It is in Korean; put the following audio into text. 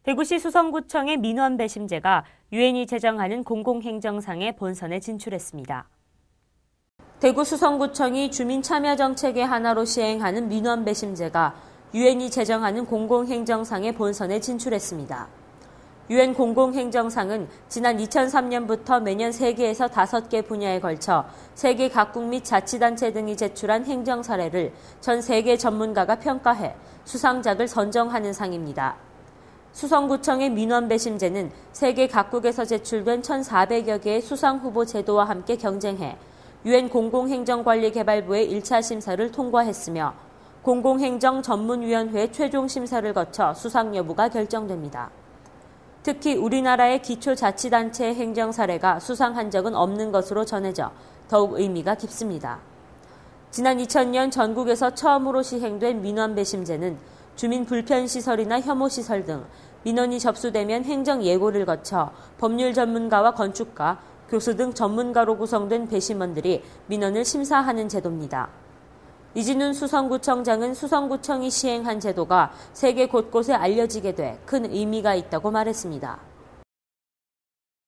대구시 수성구청의 민원 배심제가 유엔이 제정하는 공공행정상의 본선에 진출했습니다. 대구 수성구청이 주민참여정책의 하나로 시행하는 민원 배심제가 유엔이 제정하는 공공행정상의 본선에 진출했습니다. 유엔 공공행정상은 지난 2003년부터 매년 3개에서 5개 분야에 걸쳐 세계 각국 및 자치단체 등이 제출한 행정 사례를 전 세계 전문가가 평가해 수상작을 선정하는 상입니다. 수성구청의 민원 배심제는 세계 각국에서 제출된 1,400여 개의 수상 후보 제도와 함께 경쟁해 유엔 공공행정관리개발부의 1차 심사를 통과했으며 공공행정-전문위원회의 최종 심사를 거쳐 수상 여부가 결정됩니다. 특히 우리나라의 기초자치단체의 행정 사례가 수상한 적은 없는 것으로 전해져 더욱 의미가 깊습니다. 지난 2000년 전국에서 처음으로 시행된 민원 배심제는 주민 불편시설이나 혐오시설 등 민원이 접수되면 행정 예고를 거쳐 법률 전문가와 건축가, 교수 등 전문가로 구성된 배심원들이 민원을 심사하는 제도입니다. 이진훈 수성구청장은 수성구청이 시행한 제도가 세계 곳곳에 알려지게 돼 큰 의미가 있다고 말했습니다.